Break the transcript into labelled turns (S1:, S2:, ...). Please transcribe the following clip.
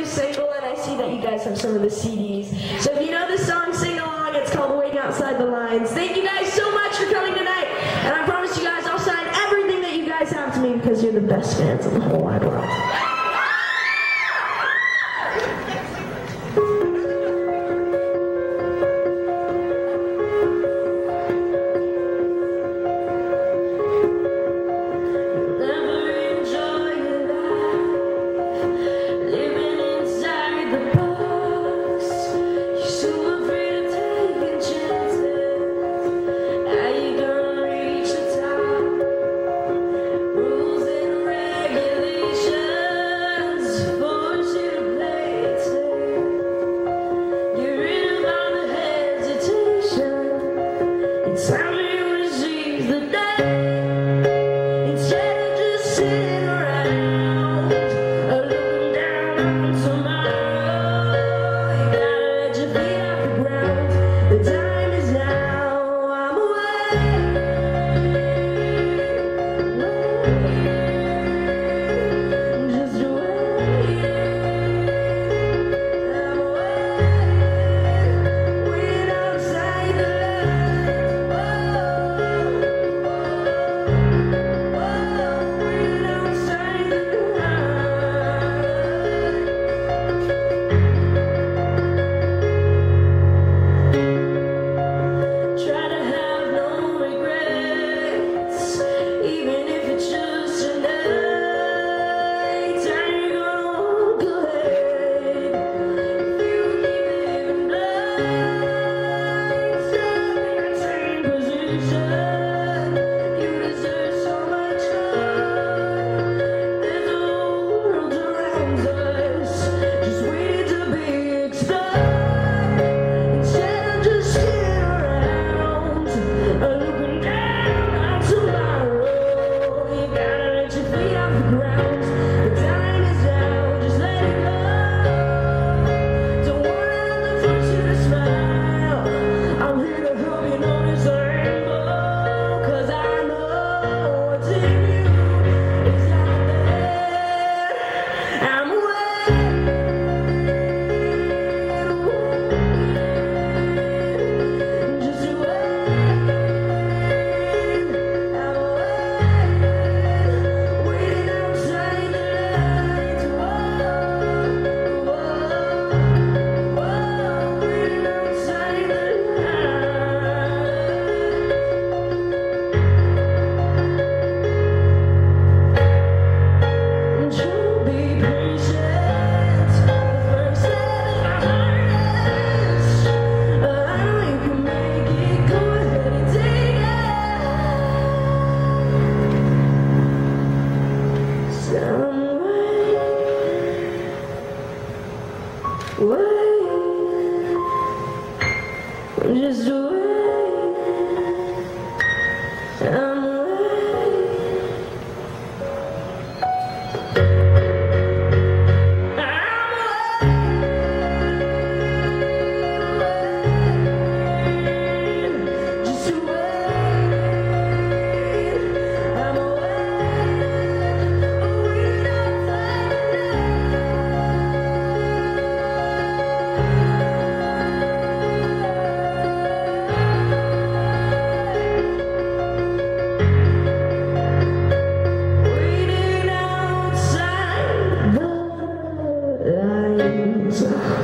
S1: new single, and I see that you guys have some of the CDs. So if you know this song, sing along. It's called Waiting Outside the Lines. Thank you guys so much for coming tonight, and I promise you guys I'll sign everything that you guys have to me because you're the best fans in the whole wide world. Just waiting outside the lines.